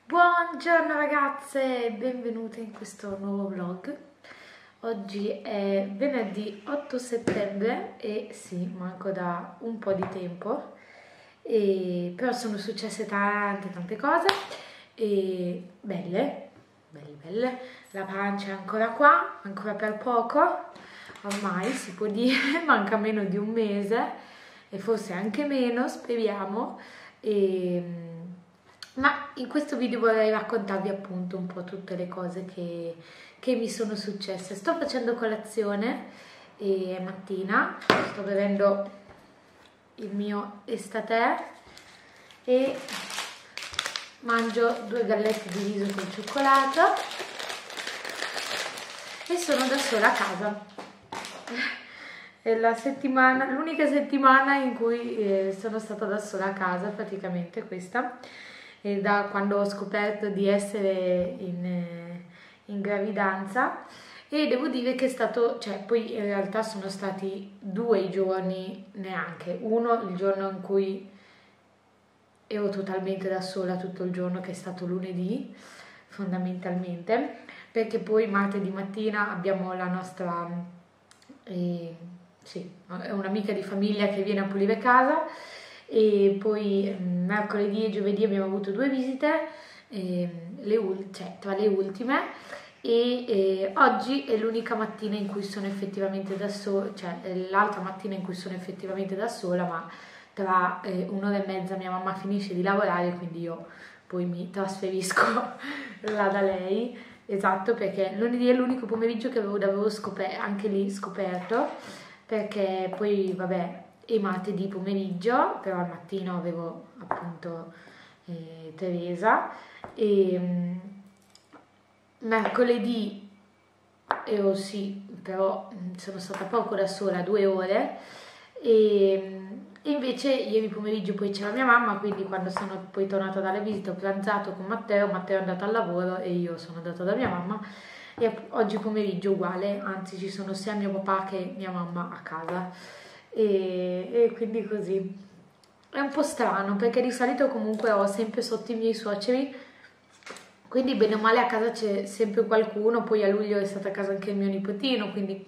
Buongiorno ragazze, benvenute in questo nuovo vlog. Oggi è venerdì 8 settembre e sì, manco da un po' di tempo, però sono successe tante cose e belle. La pancia è ancora qua, ancora per poco, ormai si può dire, manca meno di un mese e forse anche meno, speriamo. Ma in questo video vorrei raccontarvi appunto un po' tutte le cose che mi sono successe. Sto facendo colazione e è mattina, sto bevendo il mio estate e mangio 2 gallette di riso col cioccolato e sono da sola a casa. È l'unica settimana in cui sono stata da sola a casa, praticamente questa. E da quando ho scoperto di essere in gravidanza, e devo dire che è stato, poi in realtà sono stati 2 i giorni, neanche uno, il giorno in cui ero totalmente da sola tutto il giorno, che è stato lunedì fondamentalmente, perché poi martedì mattina abbiamo la nostra è un'amica di famiglia che viene a pulire casa, e poi mercoledì e giovedì abbiamo avuto 2 visite, tra le ultime, e oggi è l'unica mattina in cui sono effettivamente da sola, l'altra mattina in cui sono effettivamente da sola, ma tra un'ora e mezza mia mamma finisce di lavorare, quindi io poi mi trasferisco là da lei. Esatto, perché lunedì è l'unico pomeriggio che avevo anche lì scoperto, perché poi vabbè, e martedì pomeriggio, però al mattino avevo appunto Teresa, e mercoledì però sono stata poco da sola, 2 ore, e invece ieri pomeriggio poi c'era mia mamma, quindi quando sono poi tornata dalla visita ho pranzato con Matteo è andato al lavoro e io sono andata da mia mamma, e oggi pomeriggio uguale, anzi ci sono sia mio papà che mia mamma a casa. E quindi così è un po' strano, perché di solito comunque ho sempre sotto i miei suoceri, quindi bene o male a casa c'è sempre qualcuno. Poi a luglio è stato a casa anche il mio nipotino, quindi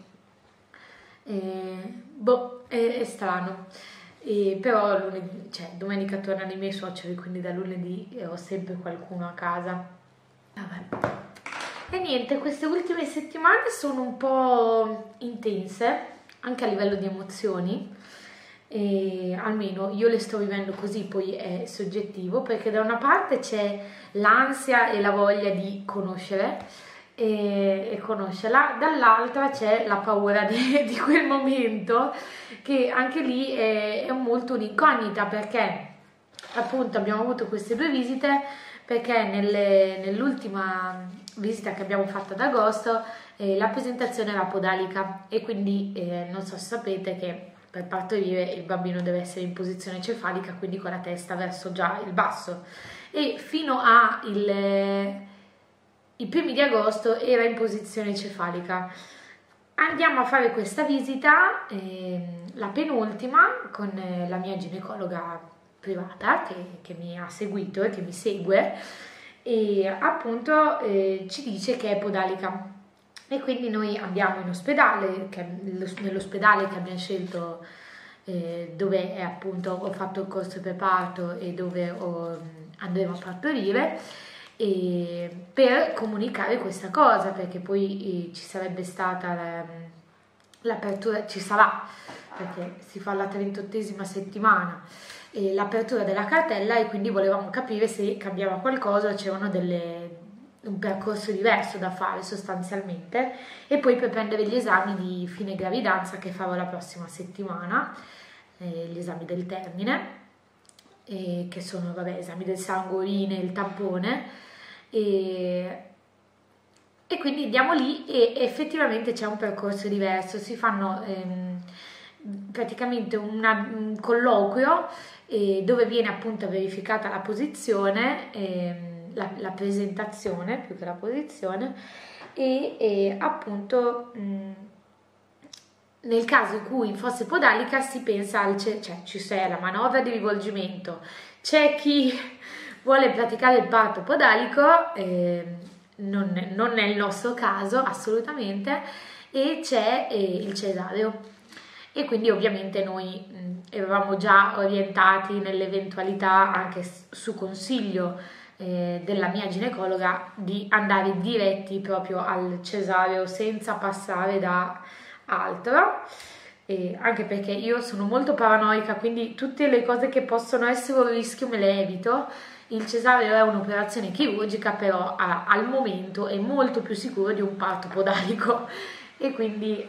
è strano. Però domenica tornano i miei suoceri, quindi da lunedì ho sempre qualcuno a casa. Vabbè. E niente, queste ultime settimane sono un po' intense anche a livello di emozioni, e almeno io le sto vivendo così, poi è soggettivo, perché da una parte c'è l'ansia e la voglia di conoscere e conoscerla, dall'altra c'è la paura di quel momento, che anche lì è molto un'incognita, perché appunto abbiamo avuto queste 2 visite, perché nell'ultima visita che abbiamo fatto ad agosto la presentazione era podalica, e quindi non so se sapete che per partorire il bambino deve essere in posizione cefalica, quindi con la testa verso già il basso, e fino i primi di agosto era in posizione cefalica. Andiamo a fare questa visita, la penultima, con la mia ginecologa privata che mi ha seguito e che mi segue, e appunto ci dice che è podalica, e quindi noi andiamo in ospedale, nell'ospedale che abbiamo scelto, dove appunto ho fatto il corso preparto e dove andremo a partorire, per comunicare questa cosa, perché poi ci sarebbe stata l'apertura, ci sarà, perché si fa la 38esima settimana, l'apertura della cartella, e quindi volevamo capire se cambiava qualcosa, c'erano un percorso diverso da fare sostanzialmente, e poi per prendere gli esami di fine gravidanza che farò la prossima settimana, gli esami del termine, che sono vabbè, esami del sangue, urine, il tampone, e quindi andiamo lì, e effettivamente c'è un percorso diverso, si fanno praticamente un colloquio dove viene appunto verificata la posizione, la presentazione più che la posizione, e appunto nel caso in cui fosse podalica si pensa ci sia la manovra di rivolgimento, c'è chi vuole praticare il parto podalico, non è il nostro caso assolutamente, e c'è il cesareo. E quindi ovviamente noi eravamo già orientati nell'eventualità, anche su consiglio della mia ginecologa, di andare diretti proprio al cesareo senza passare da altro, anche perché io sono molto paranoica, quindi tutte le cose che possono essere un rischio me le evito. Il cesareo è un'operazione chirurgica, però al momento è molto più sicuro di un parto podalico, e quindi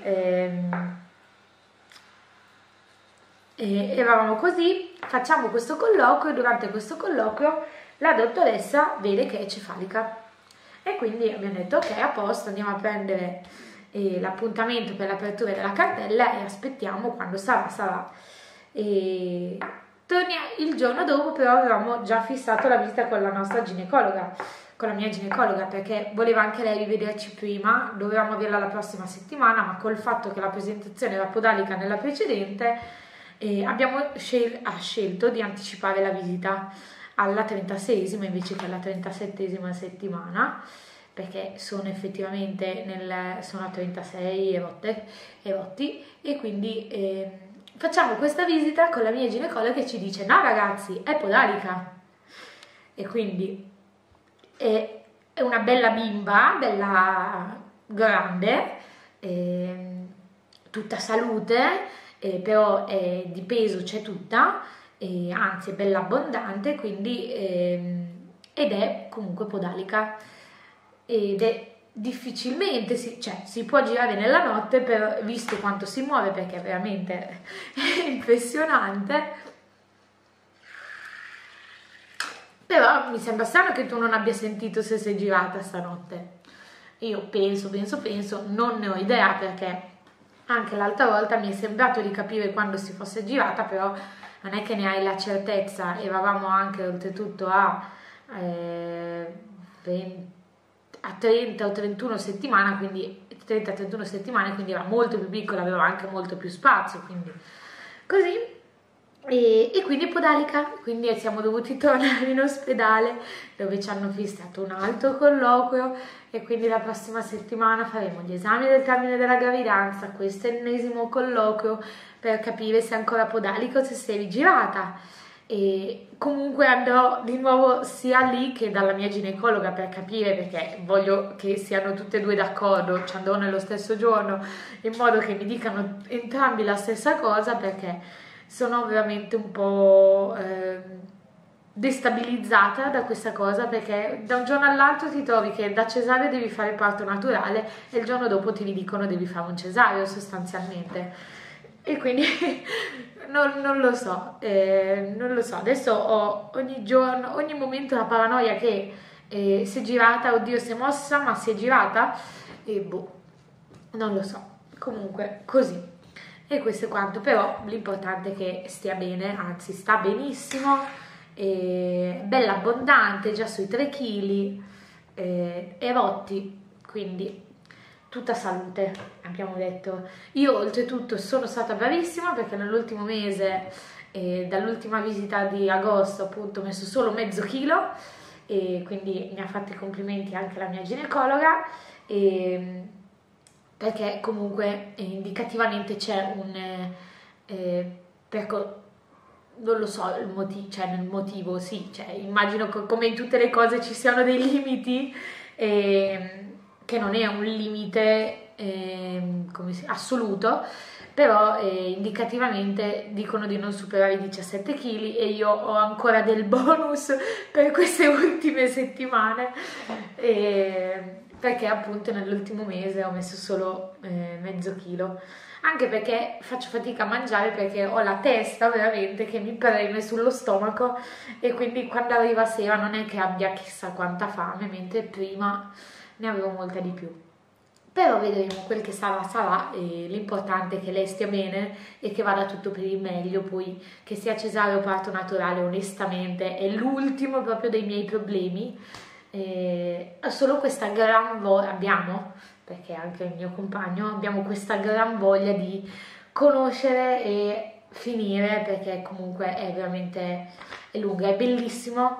eravamo così. Facciamo questo colloquio, e durante questo colloquio la dottoressa vede che è cefalica, e quindi abbiamo detto ok, a posto, andiamo a prendere l'appuntamento per l'apertura della cartella e aspettiamo, quando sarà. E il giorno dopo però avevamo già fissato la visita con la nostra ginecologa, con la mia ginecologa, perché voleva anche lei rivederci prima. Dovevamo averla la prossima settimana, ma col fatto che la presentazione era podalica nella precedente, abbiamo scelto di anticipare la visita alla 36esima invece che alla 37esima settimana, perché sono effettivamente sono a 36 e rotti, e quindi facciamo questa visita con la mia ginecologa che ci dice no ragazzi, è podalica. E quindi è una bella bimba, bella grande, tutta salute, però di peso c'è tutta, anzi è bella abbondante, quindi ed è comunque podalica, ed è difficilmente si può girare nella notte, visto quanto si muove, perché è veramente impressionante. Però mi sembra strano che tu non abbia sentito se sei girata stanotte. Io penso, non ne ho idea, perché anche l'altra volta mi è sembrato di capire quando si fosse girata, però non è che ne hai la certezza. Eravamo anche oltretutto a 30 o 31 settimane, quindi 30-31 settimane, quindi era molto più piccola, aveva anche molto più spazio, quindi così. E quindi podalica, quindi siamo dovuti tornare in ospedale, dove ci hanno fissato un altro colloquio, e quindi la prossima settimana faremo gli esami del termine della gravidanza, questo ennesimo colloquio per capire se è ancora podalica o se si è rigirata. E comunque andrò di nuovo sia lì che dalla mia ginecologa per capire, perché voglio che siano tutte e due d'accordo, ci andrò nello stesso giorno, in modo che mi dicano entrambi la stessa cosa, perché sono veramente un po' destabilizzata da questa cosa, perché da un giorno all'altro ti trovi che da cesareo devi fare parto naturale e il giorno dopo ti dicono devi fare un cesareo sostanzialmente, e quindi non lo so, adesso ho ogni momento la paranoia che si è girata, oddio si è mossa, ma si è girata, e boh, non lo so, comunque così. E questo è quanto, però l'importante è che stia bene, anzi sta benissimo, bella abbondante, già sui 3 kg, e rotti, quindi tutta salute, abbiamo detto. Io oltretutto sono stata bravissima, perché nell'ultimo mese, dall'ultima visita di agosto appunto, ho messo solo mezzo chilo, e quindi mi ha fatto i complimenti anche la mia ginecologa, perché comunque indicativamente c'è non lo so il motivo, cioè nel motivo sì, cioè, immagino che come in tutte le cose ci siano dei limiti, che non è un limite assoluto, però indicativamente dicono di non superare i 17 kg, e io ho ancora del bonus per queste ultime settimane, perché appunto nell'ultimo mese ho messo solo mezzo chilo, anche perché faccio fatica a mangiare, perché ho la testa veramente che mi preme sullo stomaco, e quindi quando arriva sera non è che abbia chissà quanta fame, mentre prima ne avevo molta di più. Però vedremo, quel che sarà, e l'importante è che lei stia bene e che vada tutto per il meglio. Poi che sia cesareo o parto naturale, onestamente è l'ultimo proprio dei miei problemi. Solo questa gran voglia abbiamo, perché anche il mio compagno, abbiamo questa gran voglia di conoscere e finire, perché comunque è veramente lunga, è bellissimo,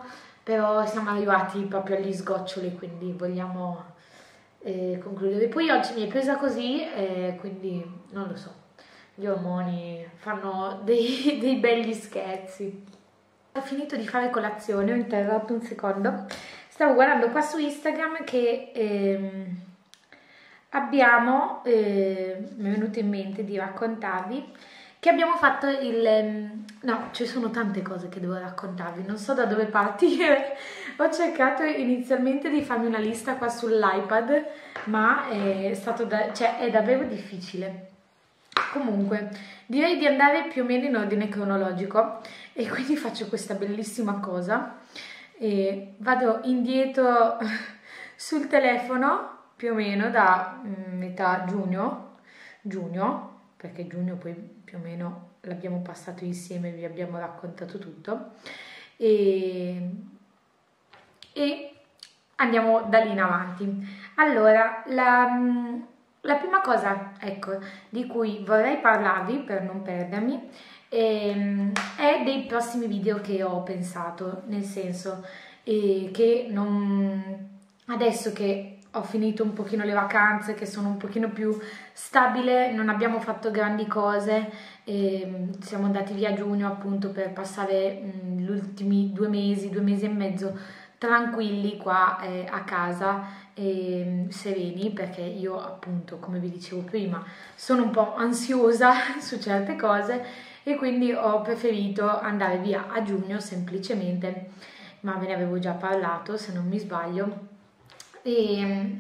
però siamo arrivati proprio agli sgoccioli, quindi vogliamo concludere. Poi oggi mi è presa così, quindi non lo so, gli ormoni fanno dei begli scherzi. Ho finito di fare colazione, ho interrotto un secondo, stavo guardando qua su Instagram che abbiamo, mi è venuto in mente di raccontarvi che abbiamo fatto no, ci sono tante cose che devo raccontarvi, non so da dove partire. Ho cercato inizialmente di farmi una lista qua sull'iPad, ma è davvero difficile. Comunque, direi di andare più o meno in ordine cronologico e quindi faccio questa bellissima cosa e vado indietro sul telefono più o meno da metà giugno, perché giugno poi più o meno l'abbiamo passato insieme, vi abbiamo raccontato tutto e andiamo da lì in avanti. Allora, la prima cosa, ecco, di cui vorrei parlarvi per non perdermi è dei prossimi video che ho pensato, nel senso che adesso che ho finito un pochino le vacanze, che sono un pochino più stabile, non abbiamo fatto grandi cose, siamo andati via a giugno appunto per passare gli ultimi 2 mesi e mezzo tranquilli qua a casa, sereni, perché io appunto, come vi dicevo prima, sono un po' ansiosa su certe cose e quindi ho preferito andare via a giugno semplicemente, ma ve ne avevo già parlato se non mi sbaglio, e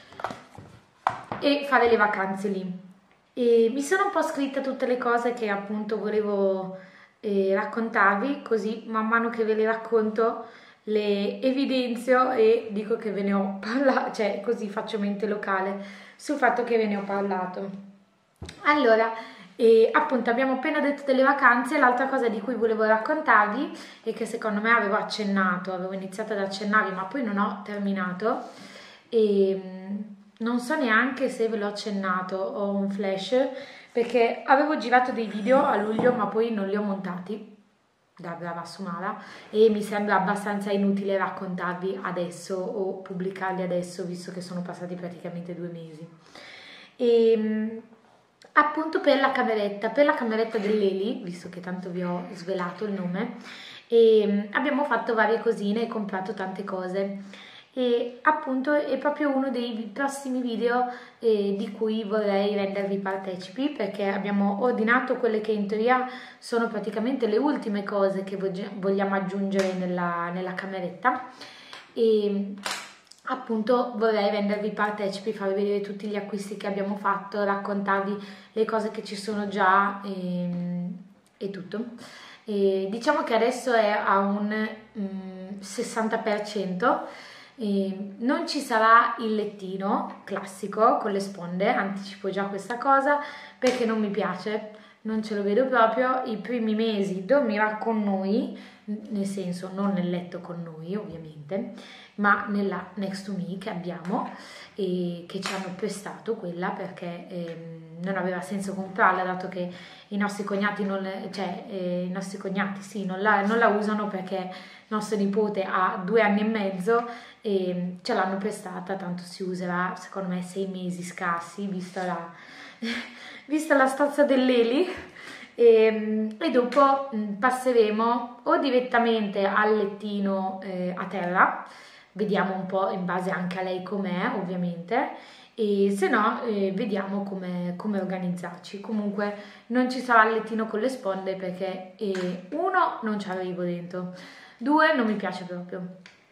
fare le vacanze lì. E mi sono un po' scritta tutte le cose che appunto volevo raccontarvi, così man mano che ve le racconto le evidenzio e dico che ve ne ho parlato, cioè così faccio mente locale sul fatto che ve ne ho parlato. Allora, appunto abbiamo appena detto delle vacanze. L'altra cosa di cui volevo raccontarvi e che secondo me avevo iniziato ad accennarvi ma poi non ho terminato, e non so neanche se ve l'ho accennato, ho un flash perché avevo girato dei video a luglio ma poi non li ho montati da brava Sumara e mi sembra abbastanza inutile raccontarvi adesso o pubblicarli adesso, visto che sono passati praticamente 2 mesi. E appunto per la cameretta dell'Eli, visto che tanto vi ho svelato il nome, e abbiamo fatto varie cosine e comprato tante cose. E appunto è proprio uno dei prossimi video di cui vorrei rendervi partecipi, perché abbiamo ordinato quelle che in teoria sono praticamente le ultime cose che vogliamo aggiungere nella cameretta, e appunto vorrei rendervi partecipi, farvi vedere tutti gli acquisti che abbiamo fatto, raccontarvi le cose che ci sono già e tutto. E diciamo che adesso è a un 60%. Non ci sarà il lettino classico con le sponde, anticipo già questa cosa perché non mi piace, non ce lo vedo proprio. I primi mesi dormirà con noi, nel senso non nel letto con noi ovviamente, ma nella Next to Me che abbiamo e che ci hanno prestato quella perché non aveva senso comprarla, dato che i nostri cognati non la usano, perché nostro nipote ha 2 anni e mezzo e ce l'hanno prestata, tanto si userà secondo me 6 mesi scarsi vista la stazza dell'Eli, e dopo passeremo o direttamente al lettino a terra, vediamo un po' in base anche a lei com'è ovviamente, e se no vediamo come organizzarci. Comunque non ci sarà il lettino con le sponde perché 1 non ci arrivo dentro, 2 non mi piace proprio,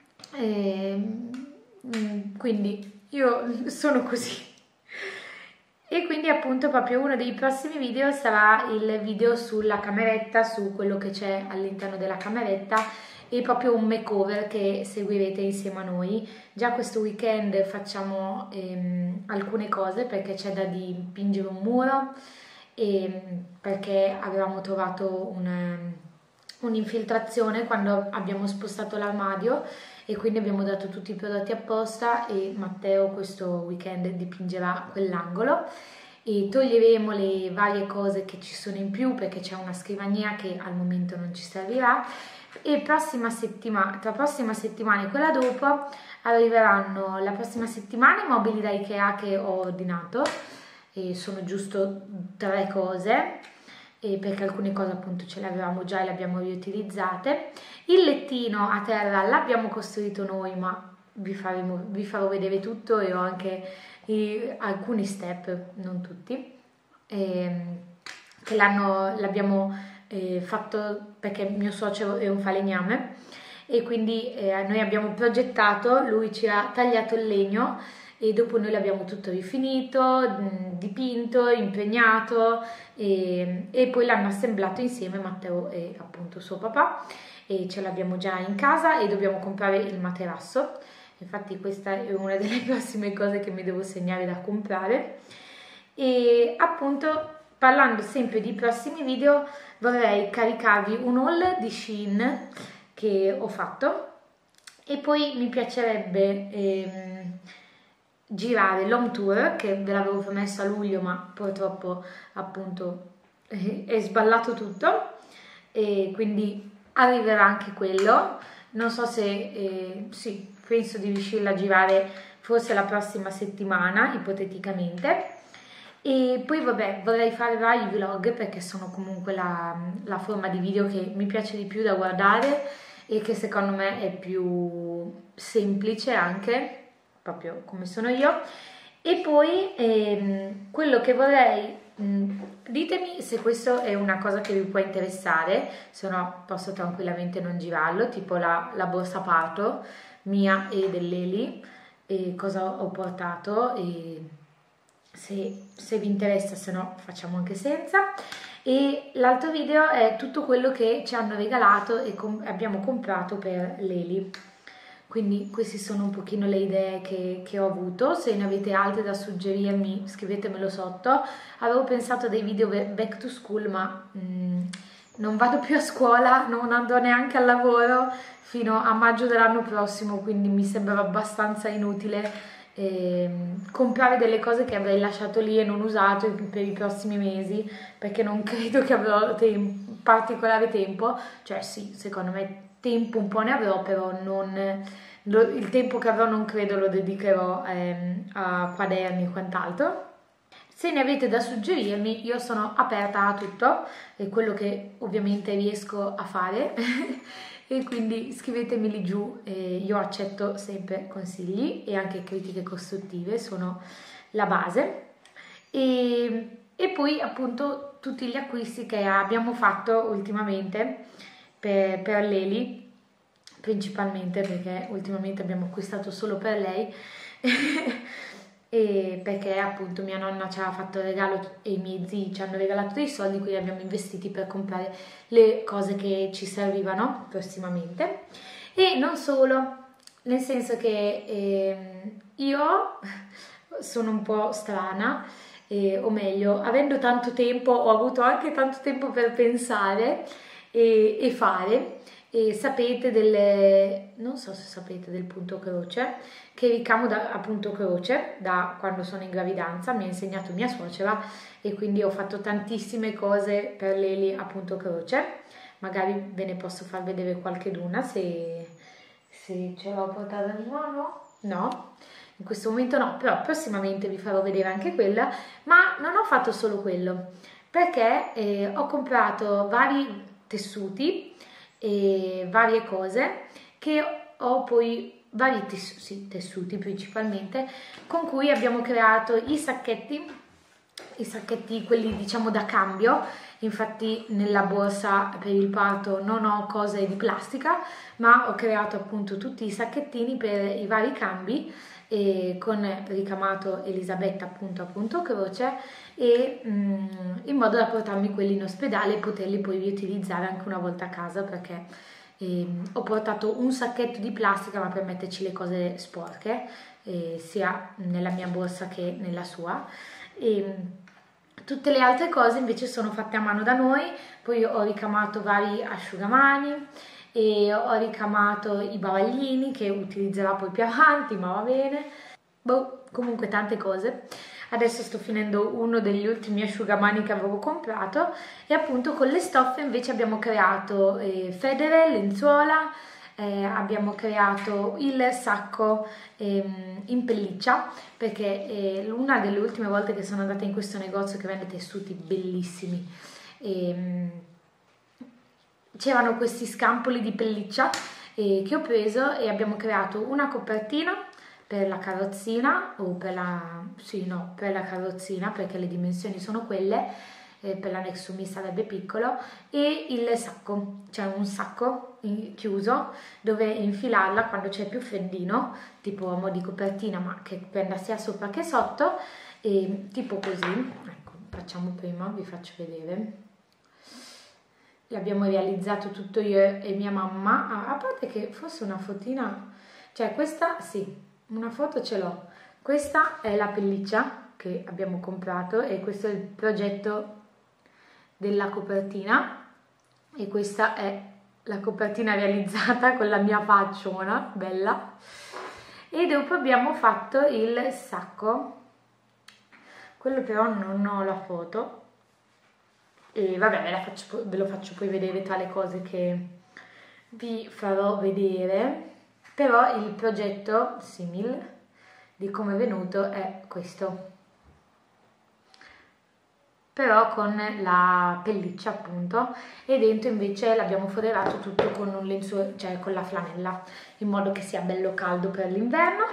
quindi io sono così. E quindi appunto proprio uno dei prossimi video sarà il video sulla cameretta, su quello che c'è all'interno della cameretta, e proprio un makeover che seguirete insieme a noi. Già questo weekend facciamo alcune cose perché c'è da dipingere un muro, perché avevamo trovato un'infiltrazione quando abbiamo spostato l'armadio e quindi abbiamo dato tutti i prodotti apposta, e Matteo questo weekend dipingerà quell'angolo e toglieremo le varie cose che ci sono in più perché c'è una scrivania che al momento non ci servirà, e tra prossima settimana e quella dopo arriveranno la prossima settimana i mobili da Ikea che ho ordinato, e sono giusto 3 cose, e perché alcune cose appunto ce le avevamo già e le abbiamo riutilizzate. Il lettino a terra l'abbiamo costruito noi, ma vi farò vedere tutto, e ho anche alcuni step, non tutti, che l'abbiamo fatto perché mio suocero è un falegname, e quindi noi abbiamo progettato, lui ci ha tagliato il legno e dopo noi l'abbiamo tutto rifinito, dipinto, impegnato, e poi l'hanno assemblato insieme Matteo e appunto suo papà, e ce l'abbiamo già in casa e dobbiamo comprare il materasso. Infatti questa è una delle prossime cose che mi devo segnare da comprare. E appunto, parlando sempre di prossimi video, vorrei caricarvi un haul di Shein che ho fatto, e poi mi piacerebbe girare l'home tour che ve l'avevo promesso a luglio, ma purtroppo appunto è sballato tutto, e quindi arriverà anche quello. Non so se sì, penso di riuscirla a girare forse la prossima settimana, ipoteticamente. E poi vabbè, vorrei fare vari vlog perché sono comunque la forma di video che mi piace di più da guardare e che secondo me è più semplice anche, proprio come sono io. E poi quello che vorrei, ditemi se questo è una cosa che vi può interessare, se no posso tranquillamente non girarlo, tipo la borsa parto mia e dell'Eli, e cosa ho portato, e se vi interessa, se no facciamo anche senza. E l'altro video è tutto quello che ci hanno regalato e abbiamo comprato per l'Eli. Quindi queste sono un pochino le idee che ho avuto. Se ne avete altre da suggerirmi, scrivetemelo sotto. Avevo pensato a dei video back to school, ma non vado più a scuola, non andrò neanche al lavoro fino a maggio dell'anno prossimo, quindi mi sembrava abbastanza inutile comprare delle cose che avrei lasciato lì e non usato per i prossimi mesi, perché non credo che avrò particolare tempo. Cioè sì, secondo me tempo un po' ne avrò, però il tempo che avrò non credo lo dedicherò a quaderni e quant'altro. Se ne avete da suggerirmi, io sono aperta a tutto, è quello che ovviamente riesco a fare e quindi scrivetemi lì giù, io accetto sempre consigli e anche critiche costruttive, sono la base. E poi appunto tutti gli acquisti che abbiamo fatto ultimamente per l'Eli, principalmente perché ultimamente abbiamo acquistato solo per lei e perché appunto mia nonna ci ha fatto il regalo e i miei zii ci hanno regalato dei soldi, quindi abbiamo investiti per comprare le cose che ci servivano prossimamente. E non solo, nel senso che io sono un po' strana, o meglio, avendo tanto tempo ho avuto anche tanto tempo per pensare e fare. E sapete non so se sapete del punto croce, che ricamo da punto croce da quando sono in gravidanza, mi ha insegnato mia suocera, e quindi ho fatto tantissime cose per l'Eli a punto croce. Magari ve ne posso far vedere qualcheduna se ce l'ho portata di mano. No, in questo momento no, però prossimamente vi farò vedere anche quella. Ma non ho fatto solo quello, perché ho comprato vari tessuti e varie cose che ho poi, vari tessuti principalmente, con cui abbiamo creato i sacchetti quelli diciamo da cambio. Infatti nella borsa per il parto non ho cose di plastica, ma ho creato appunto tutti i sacchettini per i vari cambi, e con ricamato Elisabetta appunto a punto croce, e in modo da portarmi quelli in ospedale e poterli poi riutilizzare anche una volta a casa, perché ho portato un sacchetto di plastica ma per metterci le cose sporche, sia nella mia borsa che nella sua, e tutte le altre cose invece sono fatte a mano da noi. Poi ho ricamato vari asciugamani e ho ricamato i bavaglini che utilizzerò poi più avanti, ma va bene. Boh, comunque tante cose. adesso sto finendo uno degli ultimi asciugamani che avevo comprato e appunto con le stoffe invece abbiamo creato federe, lenzuola, abbiamo creato il sacco in pelliccia perché una delle ultime volte che sono andata in questo negozio che vende tessuti bellissimi c'erano questi scampoli di pelliccia che ho preso e abbiamo creato una copertina per la carrozzina o per per la carrozzina perché le dimensioni sono quelle, per la Next to Me sarebbe piccolo, e il sacco, cioè un sacco chiuso dove infilarla quando c'è più freddino, tipo a mo' di copertina ma che prenda sia sopra che sotto, e tipo così. Ecco, facciamo prima, vi faccio vedere. L'abbiamo realizzato tutto io e mia mamma, a parte che forse una fotina, cioè questa sì, una foto ce l'ho, questa è la pelliccia che abbiamo comprato e questo è il progetto della copertina e questa è la copertina realizzata con la mia facciona bella. E dopo abbiamo fatto il sacco, quello però non ho la foto e vabbè ve lo faccio poi vedere tra le cose che vi farò vedere, però il progetto simile di come è venuto è questo, però con la pelliccia appunto, e dentro invece l'abbiamo foderato tutto con un lenzuolo, cioè con la flanella, in modo che sia bello caldo per l'inverno.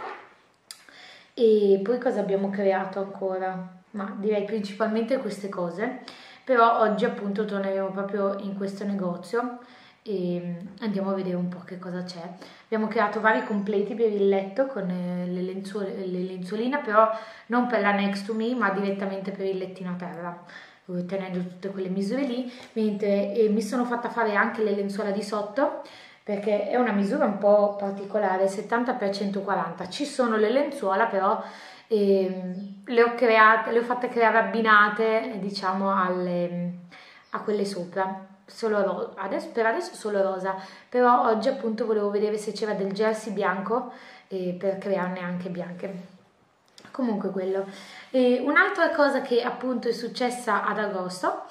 E poi cosa abbiamo creato ancora? Ma direi principalmente queste cose, però oggi appunto torneremo proprio in questo negozio e andiamo a vedere un po' che cosa c'è. Abbiamo creato vari completi per il letto con le lenzuoline, però non per la Next to Me ma direttamente per il lettino a terra, tenendo tutte quelle misure lì, mentre mi sono fatta fare anche le lenzuola di sotto perché è una misura un po' particolare, 70x140. Ci sono le lenzuola però le ho fatte creare abbinate diciamo a quelle sopra, solo per adesso solo rosa, però oggi appunto volevo vedere se c'era del jersey bianco per crearne anche bianche. Comunque quello. Un'altra cosa che appunto è successa ad agosto,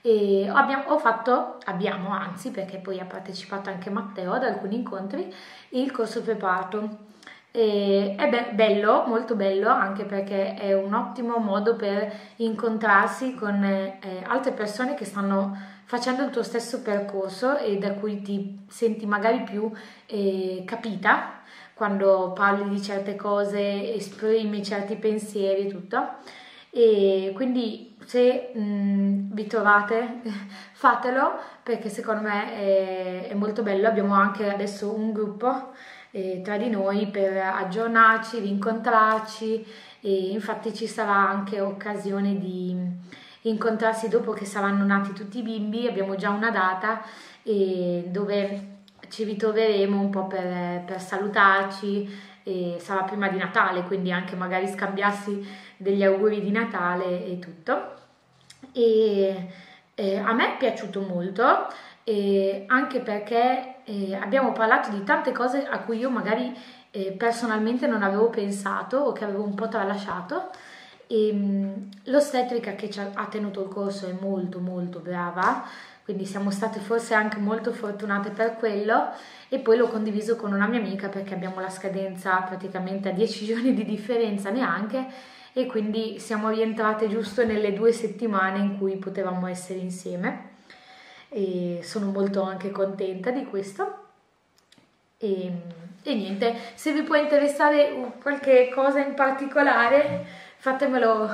anzi perché poi ha partecipato anche Matteo ad alcuni incontri, il corso preparato. È bello, molto bello, anche perché è un ottimo modo per incontrarsi con altre persone che stanno facendo il tuo stesso percorso e da cui ti senti magari più capita quando parli di certe cose, esprimi certi pensieri e tutto. E quindi se vi trovate fatelo perché secondo me è molto bello. Abbiamo anche adesso un gruppo tra di noi per aggiornarci, rincontrarci, e infatti ci sarà anche occasione di incontrarsi dopo che saranno nati tutti i bimbi. Abbiamo già una data dove ci ritroveremo un po' per salutarci, e sarà prima di Natale, quindi anche magari scambiarsi degli auguri di Natale e tutto. E a me è piaciuto molto, anche perché abbiamo parlato di tante cose a cui io magari personalmente non avevo pensato o che avevo un po' tralasciato. L'ostetrica che ha tenuto il corso è molto molto brava, quindi siamo state forse anche molto fortunate per quello, e poi l'ho condiviso con una mia amica perché abbiamo la scadenza praticamente a 10 giorni di differenza neanche, e quindi siamo rientrate giusto nelle 2 settimane in cui potevamo essere insieme e sono molto anche contenta di questo. E niente, se vi può interessare qualche cosa in particolare fatemelo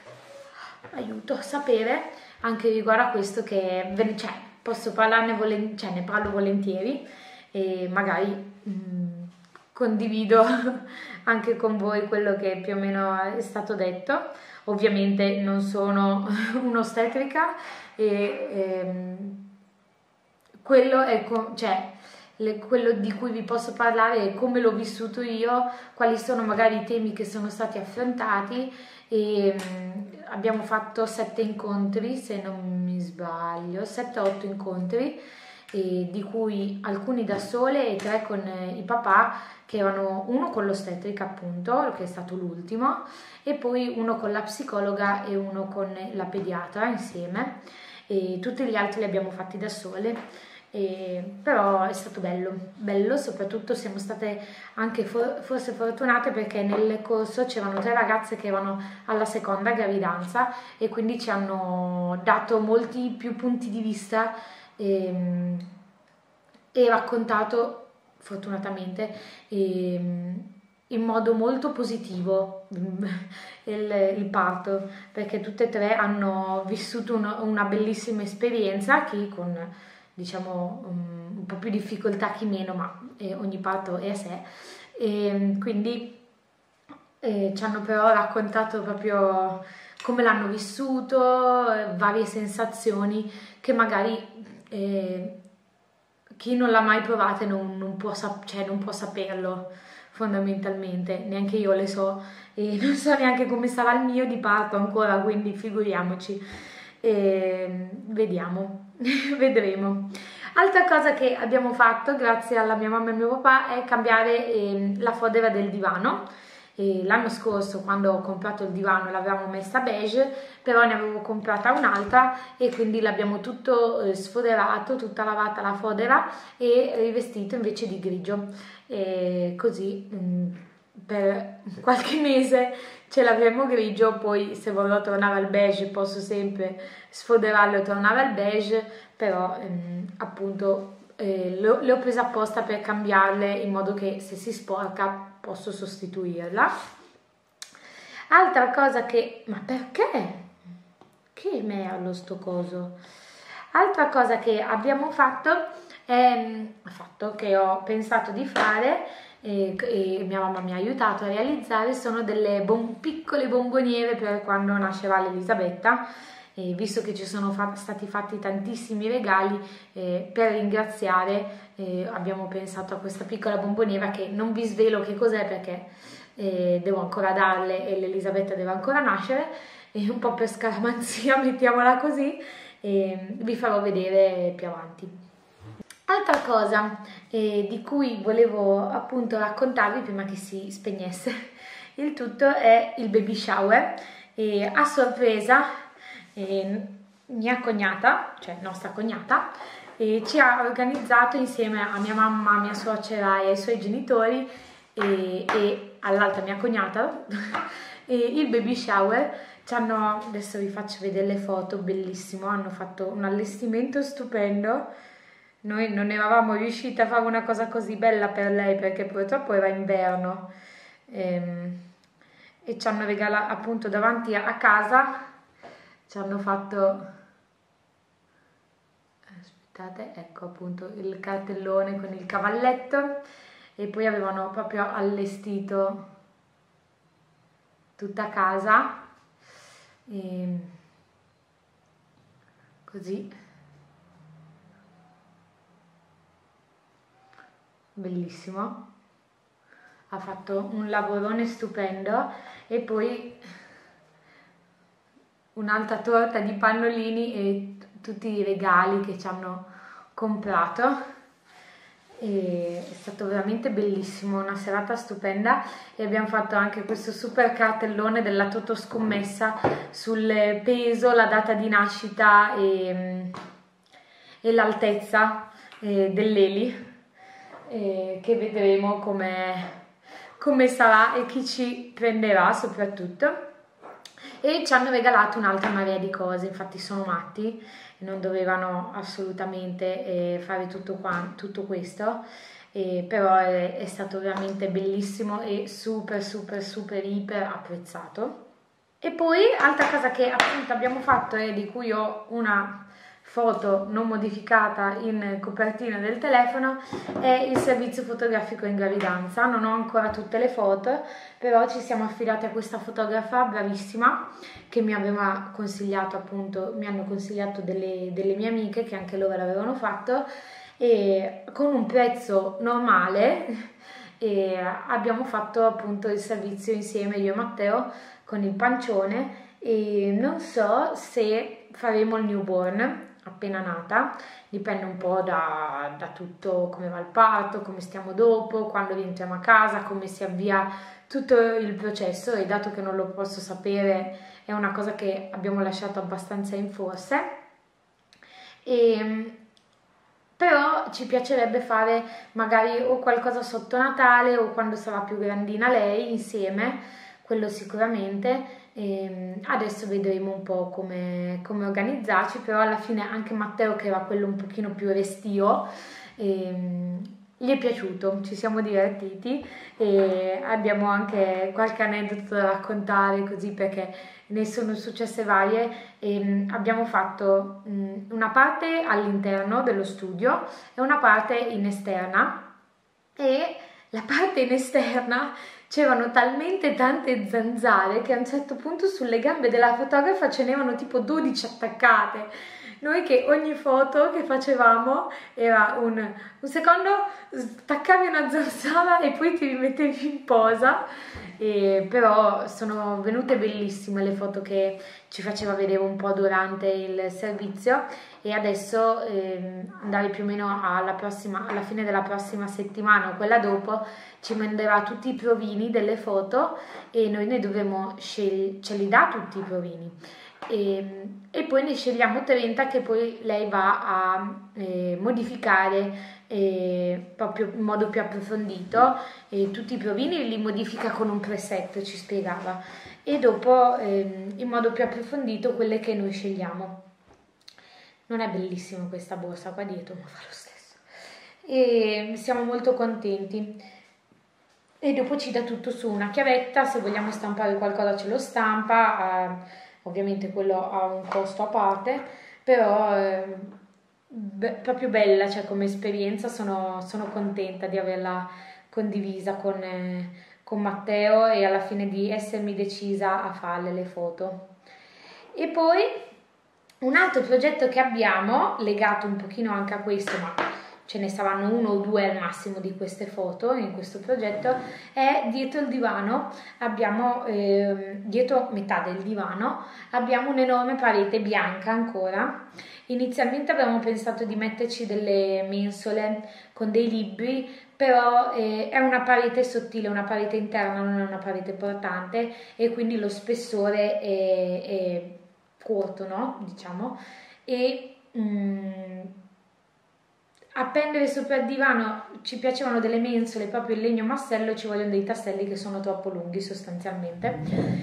sapere anche riguardo a questo, che posso parlarne ne parlo volentieri e magari condivido anche con voi quello che più o meno è stato detto. Ovviamente non sono un'ostetrica e quello è quello di cui vi posso parlare è come l'ho vissuto io, quali sono magari i temi che sono stati affrontati. E abbiamo fatto 7 incontri, se non mi sbaglio, 7-8 incontri, di cui alcuni da sole e 3 con i papà, che erano uno con l'ostetrica appunto, che è stato l'ultimo, e poi uno con la psicologa e uno con la pediatra insieme, e tutti gli altri li abbiamo fatti da sole. Però è stato bello, soprattutto siamo state anche forse fortunate perché nel corso c'erano 3 ragazze che erano alla seconda gravidanza e quindi ci hanno dato molti più punti di vista e raccontato fortunatamente in modo molto positivo il parto, perché tutte e 3 hanno vissuto una bellissima esperienza, chi con diciamo un po' più difficoltà, chi meno, ma ogni parto è a sé, e quindi ci hanno però raccontato proprio come l'hanno vissuto, varie sensazioni che magari chi non l'ha mai provata non può saperlo fondamentalmente, neanche io le so e non so neanche come sarà il mio di parto ancora, quindi figuriamoci. Vediamo, vedremo. Altra cosa che abbiamo fatto grazie alla mia mamma e mio papà è cambiare la fodera del divano. L'anno scorso, quando ho comprato il divano, l'avevamo messa beige, però ne avevo comprata un'altra e quindi l'abbiamo tutto sfoderato, tutta lavata la fodera e rivestito invece di grigio, e così per qualche mese ce l'avremo grigio. Poi se vorrò tornare al beige posso sempre sfoderarlo e tornare al beige, però appunto le ho prese apposta per cambiarle in modo che se si sporca posso sostituirla. Altra cosa che... ma perché? Che merlo sto coso? Altra cosa che abbiamo fatto che ho pensato di fare e mia mamma mi ha aiutato a realizzare, sono delle piccole bomboniere per quando nascerà l'Elisabetta. Visto che ci sono stati fatti tantissimi regali, per ringraziare abbiamo pensato a questa piccola bomboniera che non vi svelo che cos'è perché devo ancora darle e l'Elisabetta deve ancora nascere, e un po' per scaramanzia mettiamola così, vi farò vedere più avanti. Altra cosa di cui volevo appunto raccontarvi prima che si spegnesse il tutto è il baby shower, a sorpresa mia cognata, cioè nostra cognata, ci ha organizzato insieme a mia mamma, mia suocera e ai suoi genitori e all'altra mia cognata il baby shower. Adesso vi faccio vedere le foto, bellissimo, hanno fatto un allestimento stupendo. Noi non eravamo riusciti a fare una cosa così bella per lei perché purtroppo era inverno, e ci hanno regalato appunto davanti a casa, ci hanno fatto, aspettate, ecco appunto il cartellone con il cavalletto, e poi avevano proprio allestito tutta casa così, bellissimo, ha fatto un lavorone stupendo. E poi un'altra torta di pannolini e tutti i regali che ci hanno comprato, e è stato veramente bellissimo, una serata stupenda. E abbiamo fatto anche questo super cartellone della Toto scommessa sul peso, la data di nascita e l'altezza dell'Eli, che vedremo come sarà e chi ci prenderà soprattutto. E ci hanno regalato un'altra marea di cose, infatti sono matti, non dovevano assolutamente fare tutto questo, però è stato veramente bellissimo e super iper apprezzato. E poi altra cosa che appunto abbiamo fatto e di cui ho una foto non modificata in copertina del telefono è il servizio fotografico in gravidanza. Non ho ancora tutte le foto, però ci siamo affidati a questa fotografa bravissima che mi aveva consigliato, appunto mi hanno consigliato delle mie amiche che anche loro l'avevano fatto, e con un prezzo normale, e abbiamo fatto appunto il servizio insieme io e Matteo con il pancione, e non so se faremo il newborn appena nata, dipende un po' da tutto, come va il parto, come stiamo dopo, quando rientriamo a casa, come si avvia tutto il processo, e dato che non lo posso sapere è una cosa che abbiamo lasciato abbastanza in forse. Però ci piacerebbe fare magari o qualcosa sotto Natale o quando sarà più grandina lei insieme, quello sicuramente. Adesso vedremo un po' come organizzarci, però alla fine anche Matteo, che era quello un pochino più restio, gli è piaciuto, ci siamo divertiti e abbiamo anche qualche aneddoto da raccontare così, perché ne sono successe varie. Abbiamo fatto una parte all'interno dello studio e una parte in esterna, e la parte in esterna c'erano talmente tante zanzare che a un certo punto sulle gambe della fotografa ce n'erano tipo 12 attaccate. Noi che ogni foto che facevamo era un secondo, staccavi una zanzara e poi ti rimettevi in posa. Però sono venute bellissime le foto che ci faceva vedere un po' durante il servizio, e adesso andare più o meno alla fine della prossima settimana o quella dopo ci manderà tutti i provini delle foto e noi ne dovremo scegliere, ce li dà tutti i provini. E poi ne scegliamo 30 che poi lei va a modificare proprio in modo più approfondito, tutti i provini li modifica con un preset, ci spiegava, e dopo in modo più approfondito quelle che noi scegliamo. Non è bellissima questa borsa qua dietro, ma fa lo stesso, e siamo molto contenti. E dopo ci dà tutto su una chiavetta, se vogliamo stampare qualcosa ce lo stampa, ovviamente quello ha un costo a parte, però proprio bella, cioè come esperienza sono contenta di averla condivisa con Matteo e alla fine di essermi decisa a farle le foto. E poi un altro progetto che abbiamo, legato un pochino anche a questo, ma ce ne saranno 1 o 2 al massimo di queste foto in questo progetto, è dietro il divano. Abbiamo dietro metà del divano abbiamo un'enorme parete bianca ancora. Inizialmente avevamo pensato di metterci delle mensole con dei libri, però è una parete sottile, una parete interna, non è una parete portante, e quindi lo spessore è corto, no? Diciamo, e appendere sopra il divano ci piacevano delle mensole proprio in legno massello, ci vogliono dei tasselli che sono troppo lunghi sostanzialmente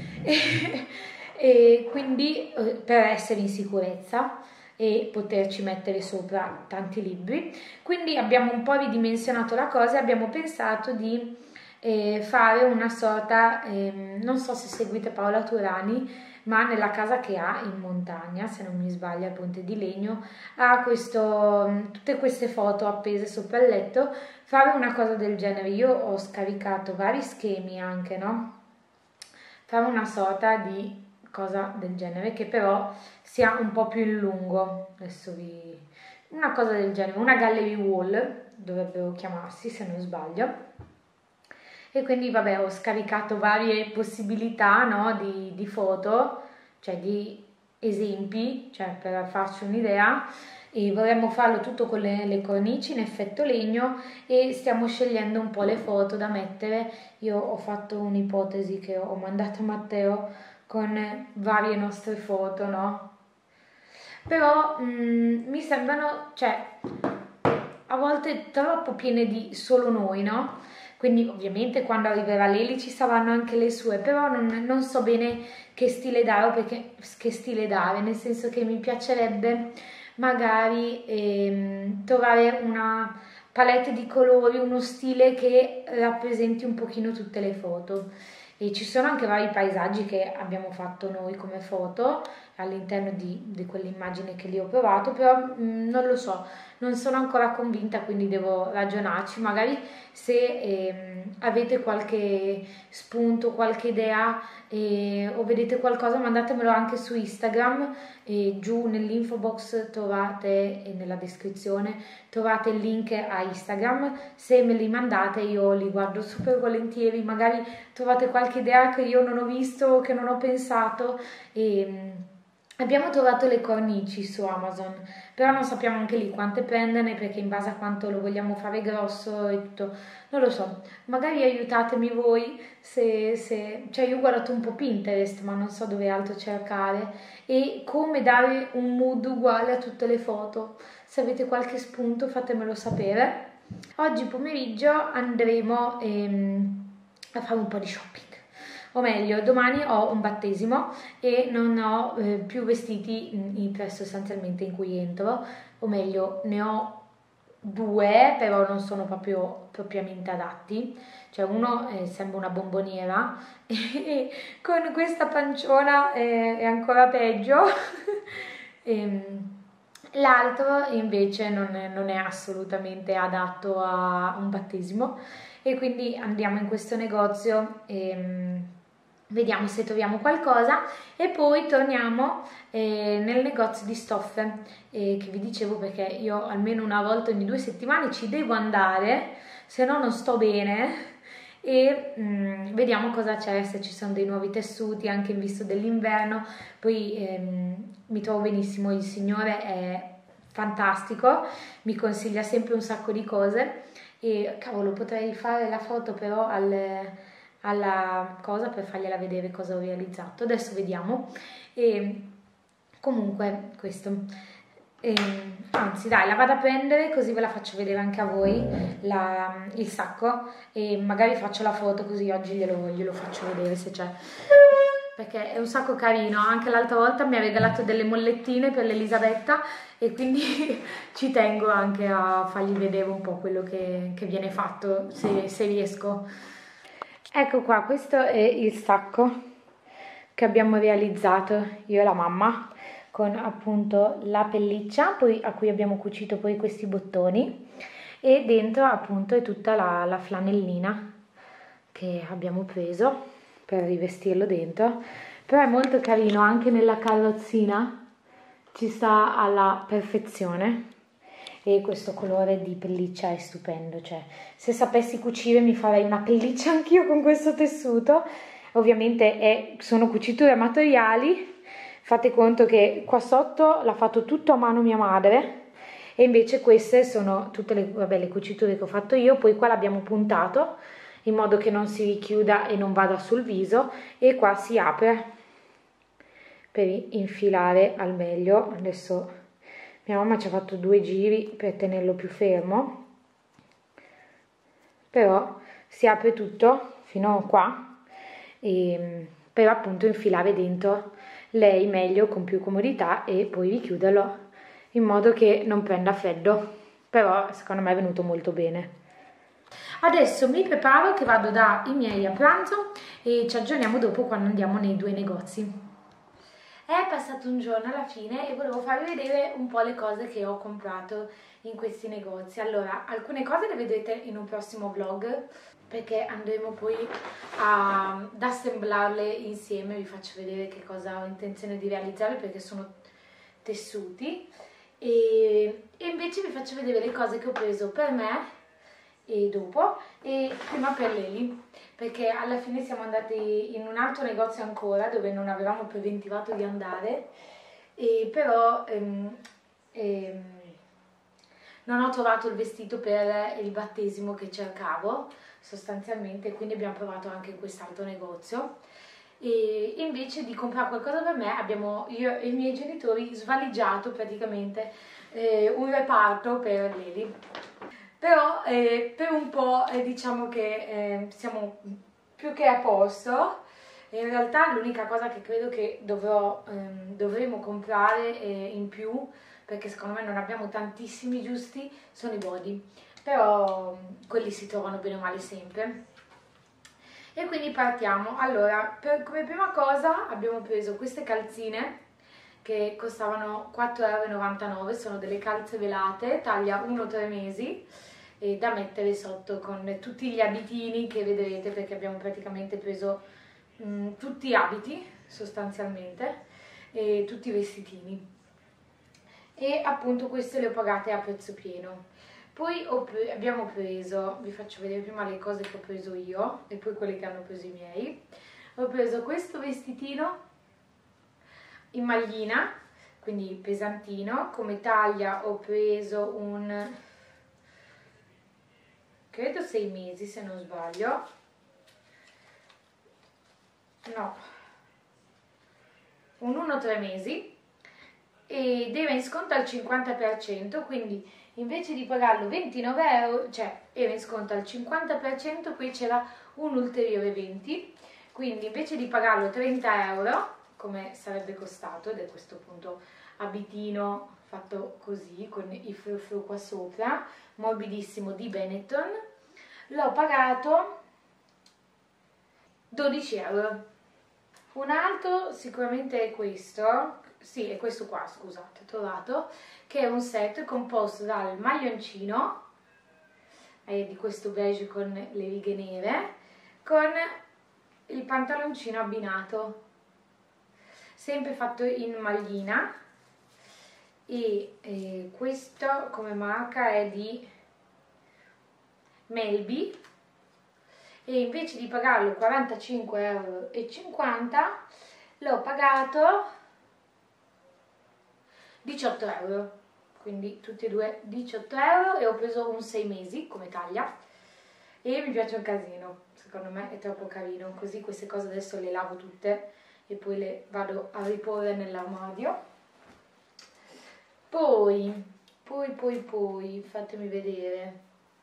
e quindi per essere in sicurezza e poterci mettere sopra tanti libri, quindi abbiamo un po' ridimensionato la cosa e abbiamo pensato di fare una sorta, non so se seguite Paola Turani, ma nella casa che ha in montagna, se non mi sbaglio, al Ponte di Legno, ha tutte queste foto appese sopra il letto. Fare una cosa del genere, io ho scaricato vari schemi anche, no? Fare una sorta di cosa del genere che però sia un po' più in lungo. Adesso una cosa del genere, una gallery wall dovrebbero chiamarsi, se non sbaglio. E quindi vabbè, ho scaricato varie possibilità, no, di foto, cioè di esempi, cioè per farci un'idea, e vorremmo farlo tutto con le cornici in effetto legno, e stiamo scegliendo un po' le foto da mettere. Io ho fatto un'ipotesi che ho mandato a Matteo con varie nostre foto, no? Però mi sembrano, cioè, a volte troppo piene di solo noi, no? Quindi ovviamente quando arriverà Leli ci saranno anche le sue, però non so bene che stile dare, nel senso che mi piacerebbe magari trovare una palette di colori, uno stile che rappresenti un pochino tutte le foto. E ci sono anche vari paesaggi che abbiamo fatto noi come foto all'interno di quell'immagine che lì ho provato, però non lo so, non sono ancora convinta, quindi devo ragionarci. Magari se avete qualche spunto, qualche idea o vedete qualcosa, mandatemelo anche su Instagram, giù nell'info box trovate, e nella descrizione trovate il link a Instagram. Se me li mandate io li guardo super volentieri, magari trovate qualche idea che io non ho visto, che non ho pensato, Abbiamo trovato le cornici su Amazon, però non sappiamo anche lì quante prenderne perché in base a quanto lo vogliamo fare grosso e tutto, non lo so, magari aiutatemi voi cioè io ho guardato un po' Pinterest ma non so dove altro cercare e come dare un mood uguale a tutte le foto, se avete qualche spunto fatemelo sapere. Oggi pomeriggio andremo a fare un po' di shopping. O meglio, domani ho un battesimo e non ho più vestiti sostanzialmente in cui entro, o meglio, ne ho due, però non sono proprio propriamente adatti. Cioè uno sembra una bomboniera e con questa panciona è ancora peggio. L'altro invece non è assolutamente adatto a un battesimo e quindi andiamo in questo negozio e vediamo se troviamo qualcosa e poi torniamo nel negozio di stoffe che vi dicevo perché io almeno una volta ogni 2 settimane ci devo andare, se no non sto bene e vediamo cosa c'è, se ci sono dei nuovi tessuti anche in vista dell'inverno. Poi mi trovo benissimo, il signore è fantastico, mi consiglia sempre un sacco di cose e cavolo potrei fare la foto però alla cosa per fargliela vedere cosa ho realizzato, adesso vediamo. E comunque questo anzi dai, la vado a prendere così ve la faccio vedere anche a voi il sacco e magari faccio la foto così oggi glielo faccio vedere se c'è, perché è un sacco carino. Anche l'altra volta mi ha regalato delle mollettine per l'Elisabetta e quindi ci tengo anche a fargli vedere un po' quello che viene fatto se riesco. Ecco qua, questo è il sacco che abbiamo realizzato io e la mamma con appunto la pelliccia poi a cui abbiamo cucito poi questi bottoni e dentro appunto è tutta la flanellina che abbiamo preso per rivestirlo dentro, però è molto carino anche nella carrozzina, ci sta alla perfezione e questo colore di pelliccia è stupendo, cioè se sapessi cucire mi farei una pelliccia anch'io con questo tessuto. Ovviamente sono cuciture amatoriali, fate conto che qua sotto l'ha fatto tutto a mano mia madre e invece queste sono tutte le cuciture che ho fatto io, poi qua l'abbiamo puntato in modo che non si richiuda e non vada sul viso e qua si apre per infilare al meglio. Adesso mia mamma ci ha fatto 2 giri per tenerlo più fermo, però si apre tutto fino a qua per appunto infilare dentro lei meglio con più comodità e poi richiuderlo in modo che non prenda freddo, però secondo me è venuto molto bene. Adesso mi preparo che vado dai miei a pranzo e ci aggiorniamo dopo quando andiamo nei 2 negozi. È passato un giorno alla fine e volevo farvi vedere un po' le cose che ho comprato in questi negozi. Allora, alcune cose le vedrete in un prossimo vlog perché andremo poi ad assemblarle insieme, vi faccio vedere che cosa ho intenzione di realizzare perché sono tessuti e invece vi faccio vedere le cose che ho preso per me e dopo e prima per Leli, perché alla fine siamo andati in un altro negozio ancora dove non avevamo preventivato di andare e però non ho trovato il vestito per il battesimo che cercavo sostanzialmente, quindi abbiamo provato anche in quest'altro negozio e invece di comprare qualcosa per me abbiamo io e i miei genitori svaligiato praticamente un reparto per Leli. Però per un po' diciamo che siamo più che a posto. In realtà l'unica cosa che credo che dovremo comprare in più, perché secondo me non abbiamo tantissimi giusti, sono i body. Però quelli si trovano bene o male sempre. E quindi partiamo. Allora, come prima cosa abbiamo preso queste calzine che costavano 4,99 €, sono delle calze velate, taglia 1-3 mesi. E da mettere sotto con tutti gli abitini che vedrete perché abbiamo praticamente preso tutti gli abiti sostanzialmente e tutti i vestitini e appunto queste le ho pagate a prezzo pieno. Poi abbiamo preso, vi faccio vedere prima le cose che ho preso io e poi quelle che hanno preso i miei. Ho preso questo vestitino in maglina, quindi pesantino. Come taglia ho preso un, credo 6 mesi se non sbaglio, no, un 1-3 mesi, ed era in sconto al 50%, quindi invece di pagarlo 29 euro, cioè era in sconto al 50%, poi c'era un ulteriore 20, quindi invece di pagarlo 30 euro, come sarebbe costato, ed è questo appunto abitino fatto così, con i frufru qua sopra, morbidissimo, di Benetton, l'ho pagato 12 euro. Un altro sicuramente è questo, sì, è questo qua, scusate, ho trovato, che è un set composto dal maglioncino, di questo beige con le righe nere, con il pantaloncino abbinato, sempre fatto in maglina, e questo come marca è di Melby, e invece di pagarlo 45,50 euro l'ho pagato 18 euro, quindi tutti e due 18 euro, e ho preso un 6 mesi come taglia e mi piace un casino, secondo me è troppo carino, così queste cose adesso le lavo tutte e poi le vado a riporre nell'armadio. Poi, fatemi vedere,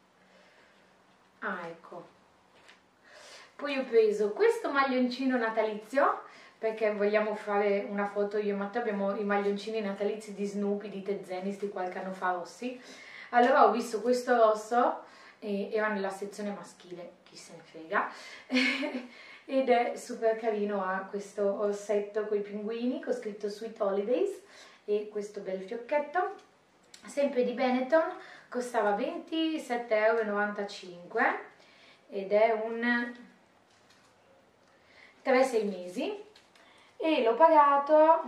ah ecco, poi ho preso questo maglioncino natalizio, perché vogliamo fare una foto, io e Matteo abbiamo i maglioncini natalizi di Snoopy, di Ted Zenis di qualche anno fa, rossi. Allora ho visto questo rosso, era nella sezione maschile, chi se ne frega, ed è super carino, ha questo orsetto con i pinguini con scritto Sweet Holidays e questo bel fiocchetto, sempre di Benetton, costava 27,95 euro ed è un 3-6 mesi. E l'ho pagato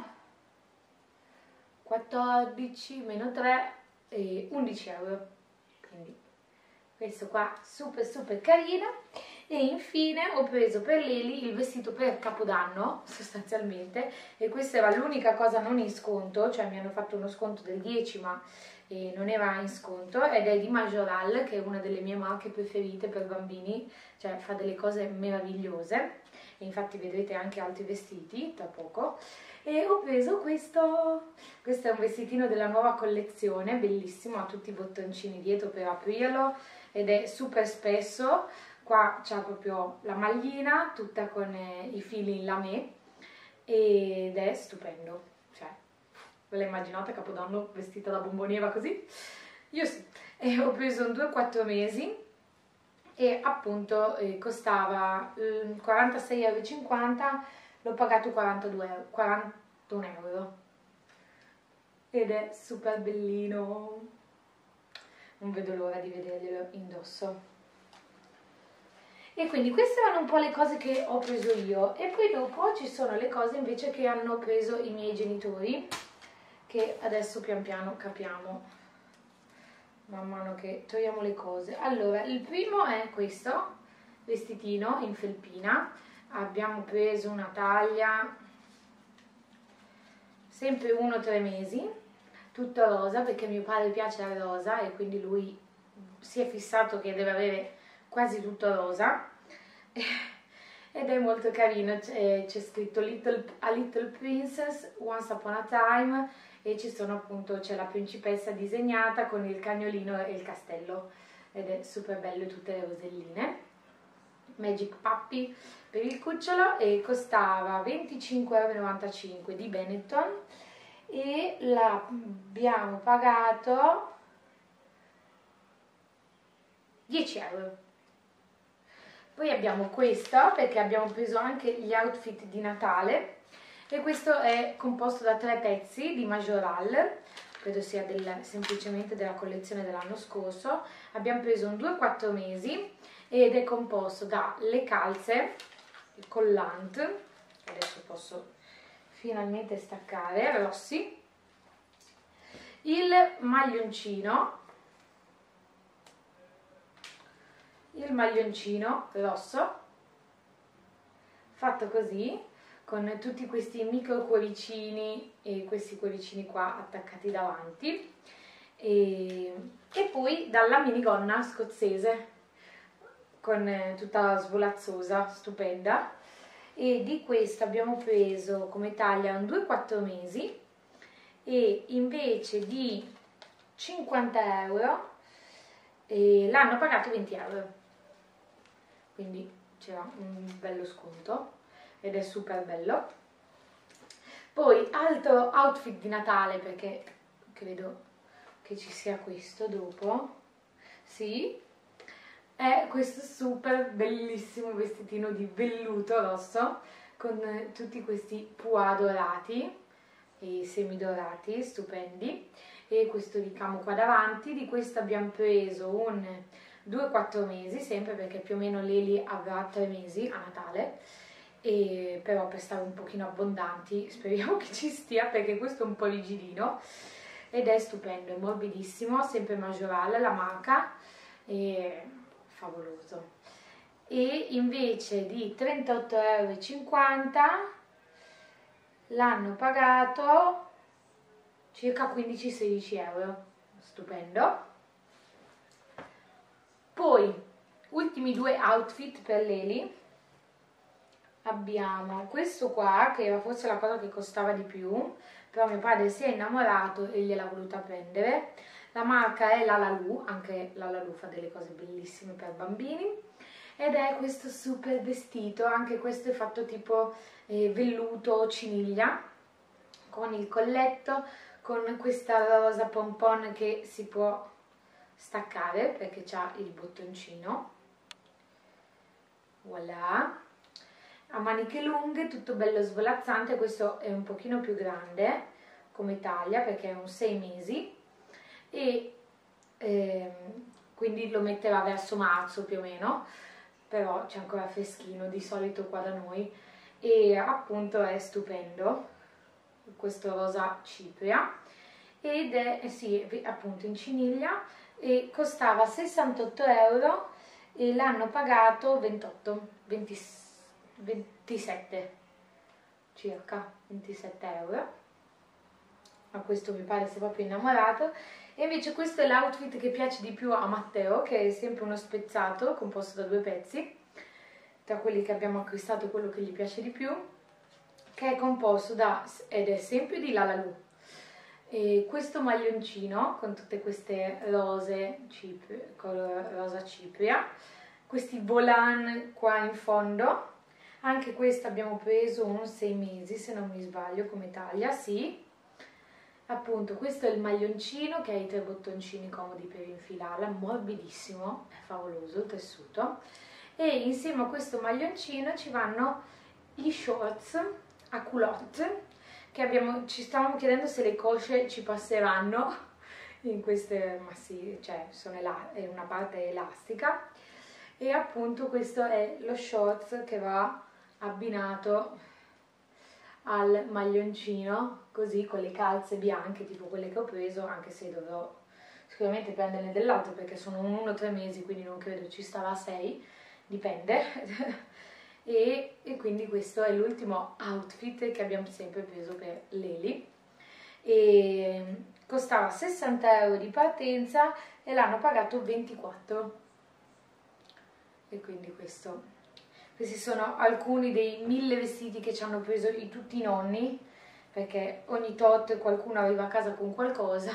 14 meno 3 e 11 euro, quindi questo qua super carino. E infine ho preso per Leli il vestito per Capodanno sostanzialmente, e questa era l'unica cosa non in sconto, cioè mi hanno fatto uno sconto del 10 ma non era in sconto, ed è di Majoral, che è una delle mie marche preferite per bambini, cioè fa delle cose meravigliose. E infatti vedrete anche altri vestiti tra poco, e ho preso questo è un vestitino della nuova collezione, bellissimo, ha tutti i bottoncini dietro per aprirlo ed è super spesso, qua c'ha proprio la maglina tutta con i fili in lamé ed è stupendo, cioè ve la immaginate a Capodanno vestita da bomboniera così? Io sì. E ho preso un 2-4 mesi e appunto costava 46,50 euro, l'ho pagato 41 euro ed è super bellino, non vedo l'ora di vederglielo indosso. E quindi queste erano un po' le cose che ho preso io, e poi dopo ci sono le cose invece che hanno preso i miei genitori, che adesso pian piano capiamo man mano che togliamo le cose. Allora, il primo è questo vestitino in felpina, abbiamo preso una taglia sempre 1-3 mesi, tutto rosa perché a mio padre piace la rosa e quindi lui si è fissato che deve avere quasi tutto rosa ed è molto carino, c'è scritto A Little Princess Once Upon a Time, e ci sono appunto, c'è la principessa disegnata con il cagnolino e il castello ed è super bello, tutte le roselline. Magic Puppy per il cucciolo, e costava 25,95 euro di Benetton e l'abbiamo pagato 10 euro. Poi abbiamo questo perché abbiamo preso anche gli outfit di Natale, e questo è composto da 3 pezzi di Majoral, credo sia semplicemente della collezione dell'anno scorso. Abbiamo preso un 2-4 mesi ed è composto dalle calze, il collant, che adesso posso finalmente staccare, rossi, il maglioncino rosso, fatto così, con tutti questi micro cuoricini e questi cuoricini qua attaccati davanti, e poi dalla minigonna scozzese con tutta svolazzosa, stupenda. E di questo abbiamo preso come taglia un 2-4 mesi, e invece di 50 euro l'hanno pagato 20 euro, quindi c'era un bello sconto ed è super bello. Poi altro outfit di Natale, perché credo che ci sia questo dopo, sì, è questo super bellissimo vestitino di velluto rosso con tutti questi pois dorati e semidorati, stupendi, e questo ricamo qua davanti. Di questo abbiamo preso un 2-4 mesi, sempre perché più o meno Leli avrà 3 mesi a Natale, e però per stare un pochino abbondanti speriamo che ci stia, perché questo è un po' rigidino ed è stupendo, è morbidissimo, sempre Majorelle la marca, e favoloso. E invece di 38,50 euro l'hanno pagato circa 15-16 euro, stupendo. Poi ultimi due outfit per Leli, abbiamo questo qua che era forse la cosa che costava di più, però mio padre si è innamorato e gliel'ha voluta prendere. La marca è la Lalou, anche la Lalou fa delle cose bellissime per bambini, ed è questo super vestito, anche questo è fatto tipo velluto ciniglia, con il colletto, con questa rosa pompon che si può staccare perché c'ha il bottoncino, voilà, a maniche lunghe, tutto bello svolazzante. Questo è un pochino più grande come taglia perché è un 6 mesi, e quindi lo metterà verso marzo più o meno, però c'è ancora freschino di solito qua da noi, e appunto è stupendo questo rosa cipria, ed è sì, appunto in ciniglia, e costava 68 euro e l'hanno pagato 27 circa 27 euro. Ma questo mi pare sia proprio innamorato. E invece questo è l'outfit che piace di più a Matteo, che è sempre uno spezzato composto da 2 pezzi, tra quelli che abbiamo acquistato quello che gli piace di più, che è composto da, ed è sempre di La Lalou, e questo maglioncino con tutte queste rose color rosa cipria, questi volant qua in fondo, anche questo abbiamo preso un 6 mesi se non mi sbaglio come taglia, sì, appunto questo è il maglioncino che ha i 3 bottoncini comodi per infilarla, morbidissimo, è favoloso il tessuto, e insieme a questo maglioncino ci vanno gli shorts a culotte, che ci stavamo chiedendo se le cosce ci passeranno in queste, ma sì, cioè è una parte elastica, e appunto questo è lo shorts che va abbinato al maglioncino, così con le calze bianche tipo quelle che ho preso, anche se dovrò sicuramente prenderne dell'altro perché sono un 1-3 mesi, quindi non credo ci starà a 6, dipende. E quindi questo è l'ultimo outfit che abbiamo sempre preso per Leli, e costava 60 euro di partenza e l'hanno pagato 24, e quindi questi sono alcuni dei 1000 vestiti che ci hanno preso tutti i nonni, perché ogni tot qualcuno arriva a casa con qualcosa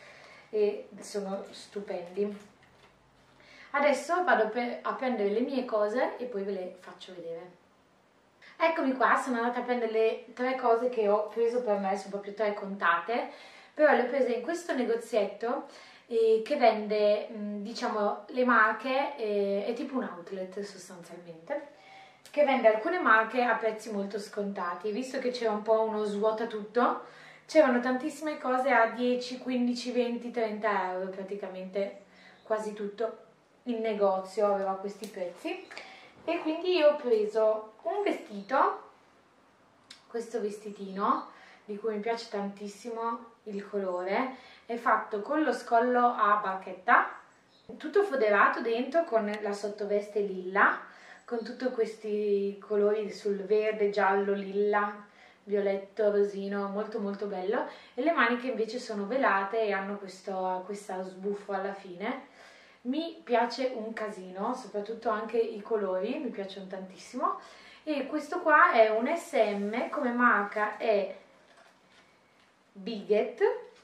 e sono stupendi. Adesso vado a prendere le mie cose e poi ve le faccio vedere. Eccomi qua, sono andata a prendere le 3 cose che ho preso per me, sono proprio 3 contate, però le ho prese in questo negozietto che vende, diciamo, le marche, è tipo un outlet sostanzialmente, che vende alcune marche a prezzi molto scontati. Visto che c'era un po' uno svuota tutto, c'erano tantissime cose a 10, 15, 20, 30 euro, praticamente quasi tutto il negozio aveva questi prezzi, e quindi io ho preso un vestito, questo vestitino di cui mi piace tantissimo il colore, è fatto con lo scollo a barchetta, tutto foderato dentro con la sottoveste lilla, con tutti questi colori sul verde, giallo, lilla, violetto, rosino, molto molto bello, e le maniche invece sono velate e hanno questa sbuffo alla fine. Mi piace un casino, soprattutto anche i colori, mi piacciono tantissimo, e questo qua è un SM, come marca è Biget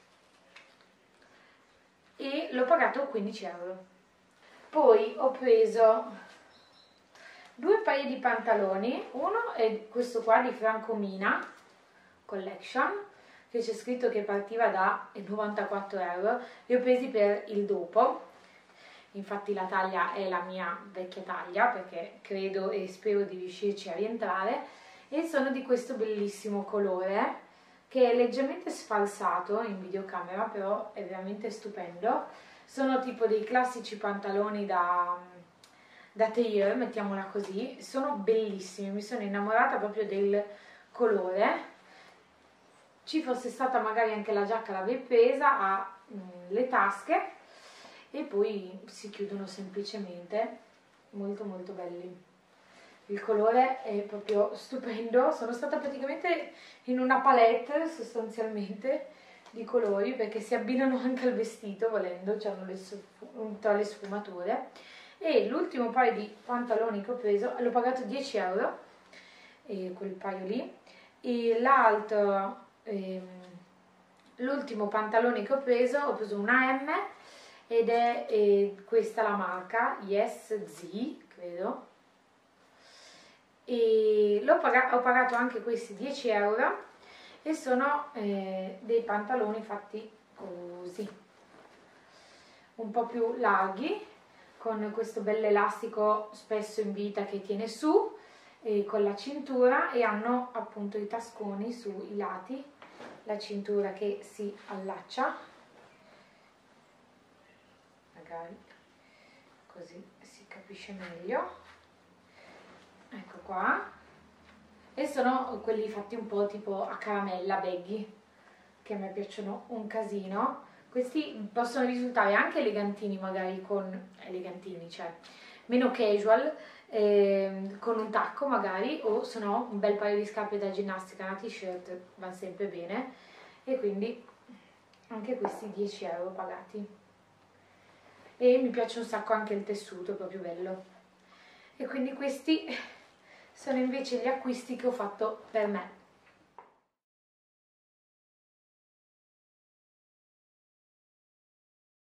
e l'ho pagato 15 euro. Poi ho preso due paia di pantaloni, uno è questo qua di Franco Mina Collection, che c'è scritto che partiva da 94 euro, li ho presi per il dopo, infatti la taglia è la mia vecchia taglia perché credo e spero di riuscirci a rientrare, e sono di questo bellissimo colore che è leggermente sfalsato in videocamera, però è veramente stupendo. Sono tipo dei classici pantaloni da tailleur, mettiamola così, sono bellissimi, mi sono innamorata proprio del colore. Ci fosse stata magari anche la giacca l'avrei presa, ha le tasche e poi si chiudono semplicemente, molto molto belli. Il colore è proprio stupendo, sono stata praticamente in una palette sostanzialmente di colori perché si abbinano anche al vestito volendo, hanno tra le sfumature. E l'ultimo paio di pantaloni che ho preso, l'ho pagato 10 euro, quel paio lì, e l'ultimo pantalone che ho preso una M ed è questa la marca, Yes Z, credo, e ho pagato anche questi 10 euro e sono dei pantaloni fatti così, un po' più larghi, con questo bell'elastico spesso in vita che tiene su, con la cintura, e hanno appunto i tasconi sui lati, la cintura che si allaccia, magari così si capisce meglio, ecco qua, e sono quelli fatti un po' tipo a caramella, baggy, che a me piacciono un casino. Questi possono risultare anche elegantini, magari elegantini, cioè meno casual, con un tacco magari, o se no un bel paio di scarpe da ginnastica, una t-shirt va sempre bene, e quindi anche questi 10 euro pagati. E mi piace un sacco anche il tessuto, è proprio bello. E quindi questi sono invece gli acquisti che ho fatto per me.